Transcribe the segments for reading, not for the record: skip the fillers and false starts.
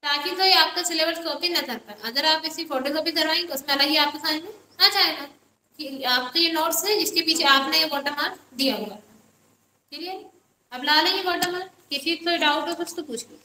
ताकि कोई आपका सिलेबस कॉपी न कर पाए। अगर आप इसी फोटो कॉपी करवाएंगे उसमें अलग ही आपके समझ में आ जाएगा कि आपके ये नोट्स है जिसके पीछे आपने ये वाटर मार्क दिया हुआ। क्लियर? अब ला लेंगे वाटर मार्क। किसी कोई डाउट हो कुछ तो पूछ लो।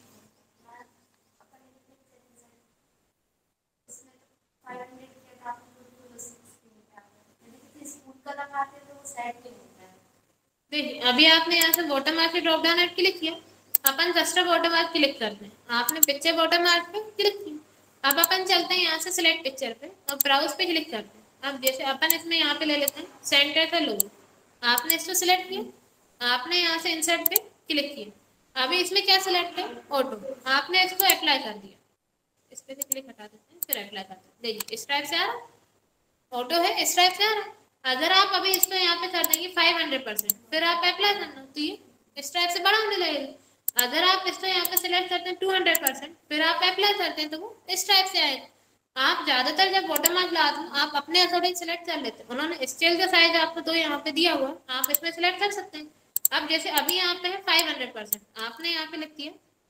देखिए अभी आपने यहाँ से वाटर मार्क पे ड्रॉप डाउन क्लिक किया, अपन कस्टम वाटर मार्क क्लिक करते हैं, आपने पिक्चर वाटर मार्क पे क्लिक किया। अब अपन चलते हैं यहाँ से सिलेक्ट पिक्चर पे और ब्राउज पे क्लिक करते हैं। अब जैसे अपन इसमें यहाँ पे ले लेते हैं सेंटर का लोगो, आपने इसको सिलेक्ट किया, आपने यहाँ से इंसर्ट पे क्लिक किया। अभी इसमें क्या सिलेक्ट है? ऑटो, आपने इसको अप्लाई कर दिया। इस पे से क्लिक हटा देते हैं, फिर अप्लाई करते हैं। देखिए इस टाइप से आ रहा है, ऑटो है इस टाइप से आ रहा है। अगर आप अभी इसको यहाँ पे कर देंगे 500%, फिर आप अप्लाई करना तो ये इस टाइप से बड़ा होने लगेगा। अगर आप इसको यहाँ पे सिलेक्ट करते हैं 200%, फिर आप अप्लाई करते हैं तो वो इस टाइप से आएगा। आप ज्यादातर जब वाटर मार्क लाते हैं आप अपने अकॉर्डिंग सिलेक्ट कर लेते हैं। उन्होंने स्केल का साइज आपको दो यहाँ पे दिया हुआ, आप इसमें सिलेक्ट कर सकते हैं। अब जैसे अभी यहाँ पे है 500%, आपने यहाँ पे लिख दिया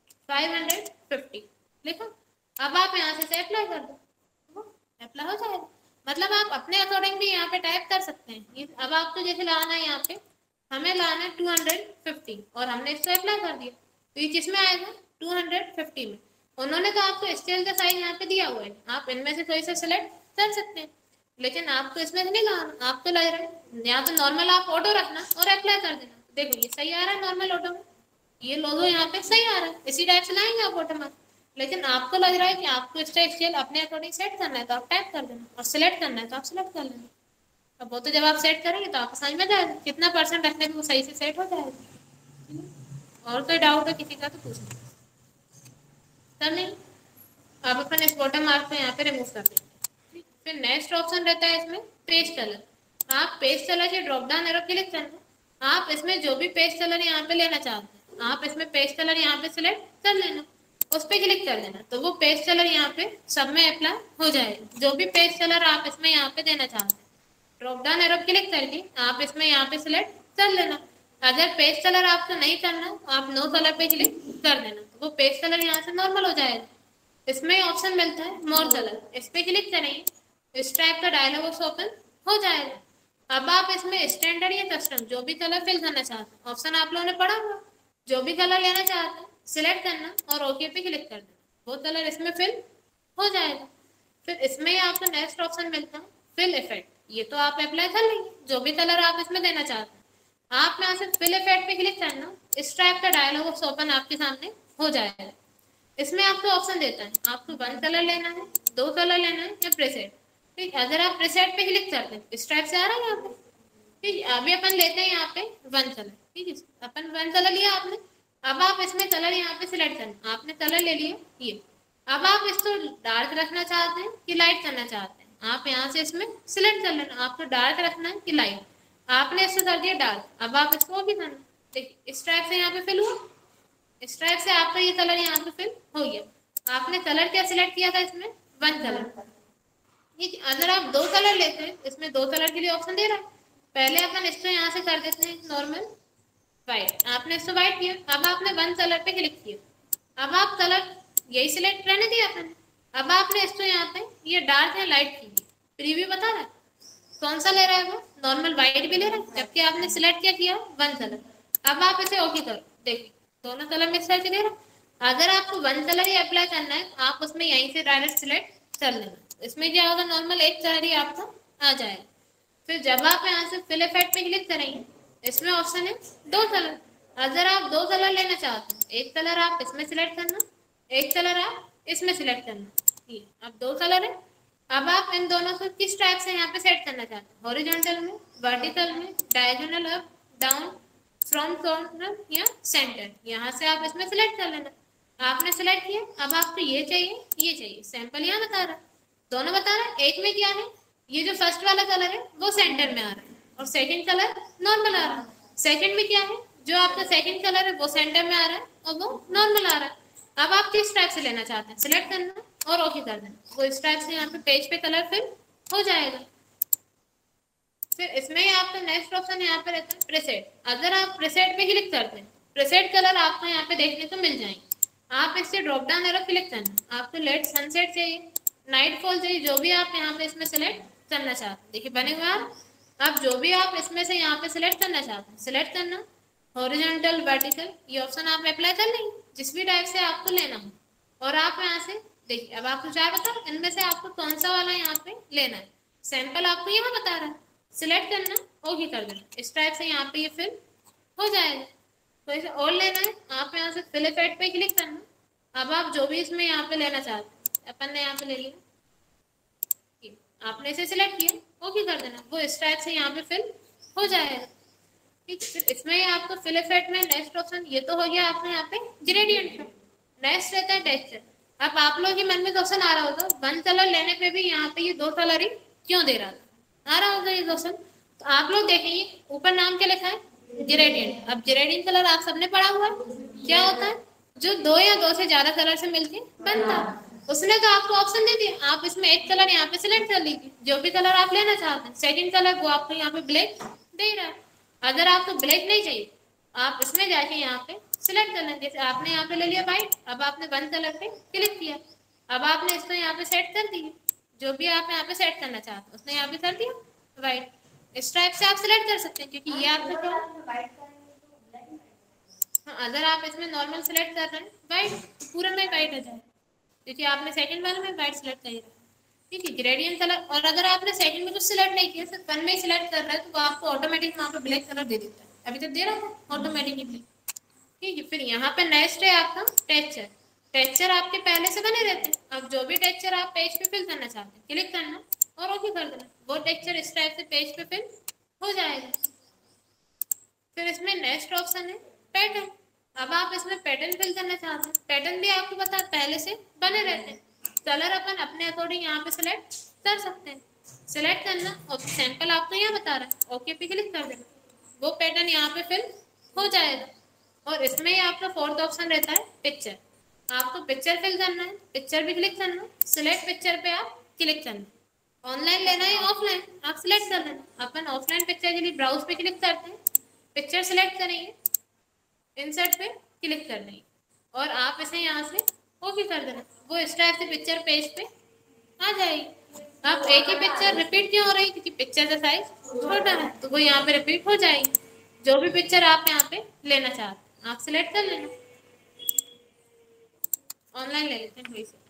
550 लिखो। अब आप यहाँ से अप्लाई कर दो, अप्लाई हो जाएगा। मतलब आप अपने अकॉर्डिंग भी यहाँ पे टाइप कर सकते हैं। अब आपको जैसे लाना है यहाँ पे, हमें लाना है 250 और हमने इसको अप्लाई कर दिया तो ये किसमें आएगा? 250 में। उन्होंने तो आपको स्केल का साइज यहाँ पे दिया हुआ है, आप इनमें से कोई सा सिलेक्ट कर सकते हैं, लेकिन आपको इसमें से नहीं लाना। आपको लग रहा है यहाँ तो नॉर्मल आप ऑटो रखना और अप्लाई कर देना। देखो ये सही आ रहा है नॉर्मल ऑटो में, ये लोगो यहाँ पे सही आ रहा है, इसी टाइप से लाएंगे आप ऑटो में। लेकिन आपको लग रहा है कि आपको इसका स्केल अपने अकॉर्डिंग सेट करना है तो आप टाइप कर देना, और सिलेक्ट करना है तो आप सिलेक्ट कर लेना। अब वो तो जब आप सेट करेंगे तो आपको समझ में जाएगा कितना परसेंट रखने पे वो सही से सेट हो जाएगा। और कोई डाउट है किसी का तो पूछना सर। नहीं, अब अपन इस वाटर मार्क को यहाँ पे रिमूव कर देंगे। फिर नेक्स्ट ऑप्शन रहता है इसमें पेज कलर। आप पेज कलर के ड्रॉप डाउन एरो क्लिक करना, आप इसमें जो भी पेज कलर यहाँ पे लेना चाहते हैं आप इसमें पेज कलर यहाँ पे सिलेक्ट कर लेना, उस पर क्लिक कर देना तो वो पेज कलर यहाँ पे सब में अप्लाई हो जाएगा। जो भी पेज कलर आप इसमें यहाँ पे देना चाहते हैं ड्रॉप डाउन एरो क्लिक करके आप इसमें यहाँ पे सिलेक्ट कर लेना। अगर पेज कलर आपको नहीं करना आप नो कलर पे क्लिक कर देना तो वो पेज कलर यहाँ से नॉर्मल हो जाएगा। इसमें ऑप्शन मिलता है मोर कलर, इस पे क्लिक करेंगे इस टाइप का डायलॉग बॉक्स ओपन हो जाएगा। अब आप इसमें स्टैंडर्ड या कस्टम जो भी कलर फिल करना चाहते हैं ऑप्शन आप लोगों ने पढ़ा हुआ, जो भी कलर लेना चाहते हैं सिलेक्ट करना और ओके पे क्लिक कर देना, वो कलर इसमें फिल हो जाएगा। फिर इसमें ही आपको नेक्स्ट ऑप्शन मिलता है फिल इफेक्ट, ये तो आप अप्लाई कर लेंगे जो भी कलर आप इसमें देना चाहते हैं। आप यहाँ से फिल इफेक्ट पे क्लिक करना, इस टाइप का डायलॉग बॉक्स ओपन आपके सामने हो जाएगा। इसमें आपको ऑप्शन देता है आपको वन कलर लेना है, दो कलर लेना है या प्रेसेट। ठीक, अगर आप प्रेसेट पे क्लिक करते हैं इस टाइप से आ रहा है यहाँ पे। ठीक, अभी अपन लेते हैं यहाँ पे वन कलर। ठीक है, अपन वन कलर लिया आपने, अब आप इसमें कलर यहाँ पे सिलेक्ट करना, आपने कलर ले लिया ये। अब आप इसको डार्क रखना चाहते हैं कि लाइट करना चाहते हैं आप यहाँ से इसमें सिलेक्ट कर लेना, आपको डार्क रखना है कि लाइट। आपने इसको कर दिया डार्क, अब आप इसको भी करना। देखिए इस टाइप से यहाँ पे फिल हुआ, इस टाइप से आपका ये कलर यहाँ पे फिल हो गया। आपने कलर क्या सिलेक्ट किया था इसमें? One colour. ठीक, अगर आप दो कलर लेते हैं इसमें दो कलर के लिए ऑप्शन दे रहा है। पहले अपन इसको यहाँ से कर देते हैं नॉर्मल व्हाइट, आपने इसको व्हाइट किया, अब आपने वन कलर पे क्लिक किया, अब आप कलर यही सिलेक्ट रहने दिया अपन। अब आपने इसको यहाँ पे ये डार्क या लाइट की प्रीव्यू बता रहा है कौन सा ले रहा है, वो नॉर्मल व्हाइट भी ले रहा है जबकि आपने सिलेक्ट क्या किया वन कलर। अब आप इसे ओके करो, देखिए दोनों कलर मिक्स करके दे रहा। अगर आपको वन कलर ही अप्लाई करना है आप उसमें यहीं से डायरेक्ट सिलेक्ट कर लेना, इसमें क्या होगा नॉर्मल एक कलर ही आपका आ जाएगा। फिर जब आप यहाँ से फिल इफेक्ट पे क्लिक करेंगे इसमें ऑप्शन है दो कलर। अगर आप दो कलर लेना चाहते हैं एक कलर आप इसमें सिलेक्ट करना, एक कलर आप इसमें सिलेक्ट करना। ये अब दो कलर है, अब आप इन दोनों को किस टाइप से यहाँ पे सेट करना चाहते हैं, हॉरिजॉन्टल में, वर्टिकल में, diagonal up down, from corner या सेंटर, यहाँ से आप इसमें सिलेक्ट कर लेना। आपने सिलेक्ट किया, अब आपको ये चाहिए ये चाहिए, सैंपल यहाँ बता रहा है दोनों बता रहा है। एक में क्या है ये जो फर्स्ट वाला कलर है वो सेंटर में आ रहा है और सेकंड कलर नॉर्मल आ रहा है। सेकंड में क्या है जो आपका सेकंड कलर है वो सेंटर में आ रहा है और वो नॉर्मल आ रहा है। अब आप किस टाइप से लेना चाहते हैं सिलेक्ट करना और ओके कर देना, वो इस टाइप से यहाँ पे पेज पे कलर फिल हो जाएगा। फिर इसमें ही आपका नेक्स्ट ऑप्शन यहाँ पे रहता है प्रेसेट। अगर आप प्रेसेट पे क्लिक करते हैं प्रेसेट कलर आपको यहाँ पे देखने को मिल जाएंगे। आप इससे ड्रॉप डाउन एरो क्लिक करना। आपको लेट सनसेट चाहिए, नाइट फॉल चाहिए, जो भी आप यहाँ पे इसमें सेलेक्ट करना चाहते हैं, देखिए बने हुए आप जो भी आप इसमें से यहाँ पे सिलेक्ट करना चाहते हैं सिलेक्ट करना। हॉरिजॉन्टल, वर्टिकल, ये ऑप्शन आप अप्लाई कर लेंगे जिस भी टाइप से आपको लेना हो। और आप यहाँ से देखिए, अब आपको क्या बताओ इनमें से आपको कौन सा वाला यहाँ पे लेना है। सैंपल आपको यहाँ बता रहा है, सिलेक्ट करना, ओके कर देना। इस टाइप से यहाँ पे ये फिल हो जाएगा। तो इसे और लेना है, आप यहाँ से फिल इफेक्ट पे क्लिक करना। अब आप जो भी इसमें यहाँ पे लेना चाहते हैं, अपन ने यहाँ पे ले लिया, आपने इसे सिलेक्ट किया, ओके कर देना। वो इस टाइप से यहाँ पे फिल हो जाएगा। ठीक, फिर इसमें आपको फिल इफेक्ट में नेक्स्ट ऑप्शन ये तो हो गया आपने यहाँ पे ग्रेडियंट का। नेक्स्ट रहता है टेक्सचर। अब आप लोग के मन में क्वेश्चन आ रहा होगा, वन कलर लेने पे भी यहाँ पे ये दो कलर ही क्यों दे रहा था, आ रहा होगा ये क्वेश्चन। तो आप लोग देखेंगे ऊपर नाम क्या लिखा है, ग्रेडियंट। अब ग्रेडियंट कलर आप सबने पढ़ा हुआ है, क्या होता है, जो दो या दो से ज्यादा कलर से मिलके बनता है। उसने तो आपको ऑप्शन दे दिया, आप इसमें एक कलर यहाँ पे सिलेक्ट कर लीजिए, जो भी कलर आप लेना चाहते हैं। सेकंड कलर वो आपको यहाँ पे ब्लैक दे रहा है। अगर आपको ब्लैक नहीं चाहिए, आप इसमें जाके यहाँ पे सिलेक्ट कर लें। जैसे आपने यहाँ पे ले लिया व्हाइट, अब आपने वन कलर पे क्लिक किया, अब आपने इसको यहाँ पे सेट कर दिया, जो भी आप यहाँ पे सेट करना चाहते हैं उसने यहाँ पे कर दिया व्हाइट। इस टाइप से आप सिलेक्ट कर सकते हैं, क्योंकि ये आपका क्या, हाँ, अगर आप इसमें नॉर्मल सेलेक्ट कर रहे हैं व्हाइट, तो पूरा में व्हाइट आ जाए, क्योंकि आपने सेकंड वाले में व्हाइट सेलेक्ट कर रहा है। ठीक है, ग्रेडियंट कलर। और अगर आपने सेकंड में कुछ सिलेक्ट नहीं किया, सिर्फ वन में ही सिलेक्ट कर रहा है, तो वो आपको ऑटोमेटिक वहाँ पे ब्लैक कलर दे देता है। अभी तो दे रहा था ऑटोमेटिकली ब्लैक। ठीक है, फिर यहाँ पे नेक्स्ट है आपका टेक्सचर। टेक्सचर आपके पहले से बने रहते हैं। अब जो भी टेक्सचर आप पेज पे फिल करना चाहते हैं क्लिक करना और ओके कर देना, वो टेक्सचर इस टाइप से पेज पे फिल हो जाएगा। फिर इसमें नेक्स्ट ऑप्शन है पैटर्न। अब आप इसमें पैटर्न फिल करना चाहते हैं, पैटर्न भी आपको पता है पहले से बने रहते हैं। कलर अपन अपने अकॉर्डिंग यहाँ पे सिलेक्ट कर सकते हैं। सिलेक्ट करना और सैंपल आपको यहाँ बता रहा है, ओके पे क्लिक कर देना, वो पैटर्न यहाँ पे फिल हो जाएगा। और इसमें ही आपका फोर्थ ऑप्शन रहता है पिक्चर। आपको पिक्चर फिल करना है, पिक्चर भी क्लिक करना, सिलेक्ट पिक्चर पे आप क्लिक करना। ऑनलाइन लेना है ऑफलाइन आप सिलेक्ट कर लेना। अपन ऑफलाइन पिक्चर के लिए ब्राउज पे क्लिक करते हैं, पिक्चर सिलेक्ट करेंगे, इंसर्ट पे क्लिक कर देंगे और आप इसे यहाँ से ओके कर देना। वो इस टाइप से पिक्चर पेज पे आ जाएगी। आप एक ही पिक्चर रिपीट क्यों हो रही है, क्योंकि पिक्चर का साइज छोटा है, तो वो यहाँ पे रिपीट हो जाएगी। जो भी पिक्चर आप यहाँ पे लेना चाहते हैं आप सिलेक्ट कर लेना। ऑनलाइन ले लेते हैं वही से।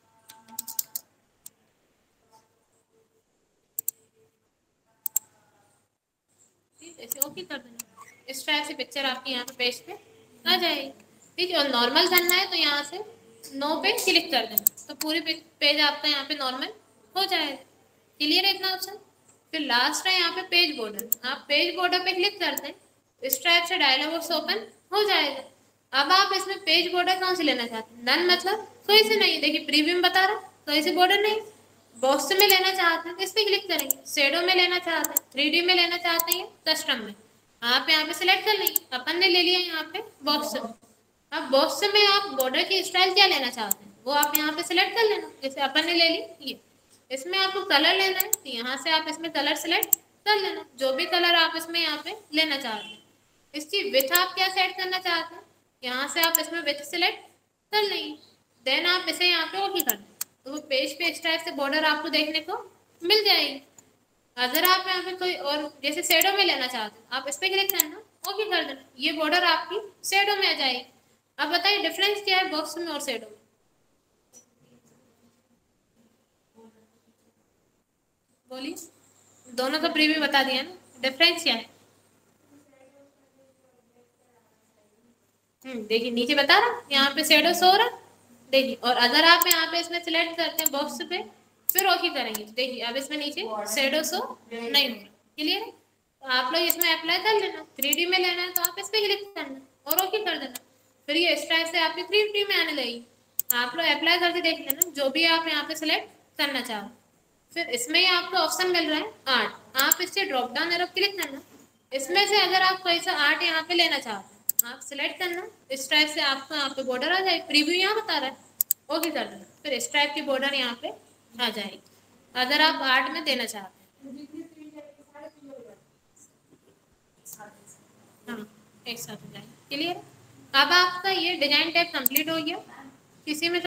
ऐसे ओके कर देना, इस टाइप से पिक्चर आपकी यहाँ पे पेज पे आ जाएगी। ठीक है, और नॉर्मल करना है तो यहाँ से नो पे क्लिक कर देना, तो पूरी पेज आपका यहाँ पे नॉर्मल हो जाएगा। क्लियर है इतना ऑप्शन। फिर लास्ट है यहाँ पे पेज बॉर्डर। आप पेज बॉर्डर पे क्लिक करते हैं, इस टाइप से डायलॉग बॉक्स ओपन हो जाएगा। अब आप इसमें पेज बॉर्डर कौन से लेना चाहते हैं, नन मतलब कोई से नहीं, देखिए प्रीमियम बता रहा कोई से बॉर्डर नहीं। बॉक्स में लेना चाहते हैं तो इस पर क्लिक करेंगे, शेडो में लेना चाहते हैं, 3D में लेना चाहते हैं, कस्टम में, आप यहाँ पे सिलेक्ट कर लेंगे। अपन ने ले लिया यहाँ पे बॉक्स में। अब बॉक्स में आप बॉर्डर की स्टाइल क्या लेना चाहते हैं वो आप यहाँ पे सिलेक्ट कर लेना। जैसे अपन ने ले ली ये, इसमें आपको कलर लेना है तो यहाँ से आप इसमें कलर सिलेक्ट कर लेना, जो भी कलर आप इसमें यहाँ पे लेना चाहते हैं। इसकी विथ आप क्या सेट करना चाहते हैं, यहाँ से आप इसमें विथ सिलेक्ट कर लेंगे, देन आप इसे यहाँ पे ओके कर दें, तो वो पेज पे इस टाइप से बॉर्डर आपको देखने को मिल जाएगी। अगर आप यहाँ पे कोई और जैसे शेडो में लेना चाहते हैं आप इस पर क्लिक करना, ओके कर देना, ये बॉर्डर आपकी शेडो में आ जाएगी। अब बताइए डिफरेंस क्या है बॉक्स में और शेडो में, बोलिए। दोनों का प्रीव्यू बता दिया ना, डिफरेंस क्या है। देखिए नीचे बता रहा यहाँ पे शेडो शो हो रहा, देखिए। और अगर आप यहाँ पे इसमें सिलेक्ट करते हैं बॉक्स पे फिर ओके करेंगे, देखिए अब इसमें नीचे शेडो शो नहीं हो रहा। क्लियर है, तो आप लोग इसमें अप्लाई कर लेना। 3D में लेना है तो आप इस पर क्लिक करना और ओके कर देना, फिर ये इस टाइप से आपकी 3D में आने लगेगी। आप लोग अप्लाई करके देख लेना जो भी आप यहाँ पे सिलेक्ट करना चाहो। फिर इसमें ही आपको ऑप्शन मिल रहा है आर्ट, आप इससे ड्रॉप डाउन एरो क्लिक करना। इसमें से अगर आप कोई सा आर्ट यहाँ पे लेना चाहते हैं आप सिलेक्ट करना, इस टाइप से आपको यहाँ पे बॉर्डर आ जाएगी, प्रीव्यू यहाँ बता रहा है, ओके कर देना, फिर इस टाइप की बॉर्डर यहाँ पे आ जाएगी अगर आप आर्ट में देना चाहते हैं। हाँ एक साथ हो जाएगा। क्लियर। अब आपका ये डिजाइन टाइप कंप्लीट हो गया। किसी में